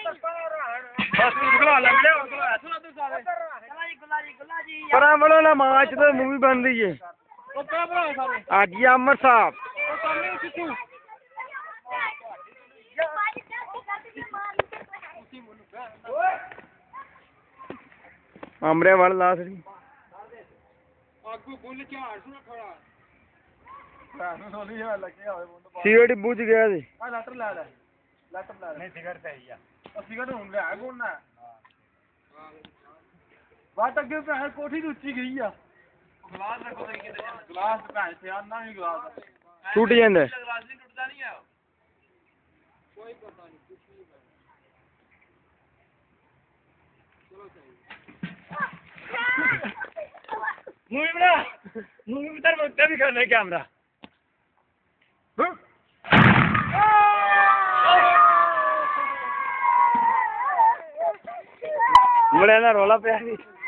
पर बोलो ना माच तो मूवी बन रही है आज ही अमर साहब हमरे वाल लाश सिगरेट बुझ गया थी नहीं सिगरेट चाहिए सिगरेट हूं ले कौन ना बात अगे भैन कोठी दी उच्ची गई आ गिलास रखो तो किते गिलास भैन से आना ही गिलास टूट जांदा गिलास नहीं टूटता नहीं है कोई पता नहीं कुछ नहीं चलो सही मूवी बना मूवी में तेरे मुद्दे भी करने कैमरा मुड़े ना रोला पे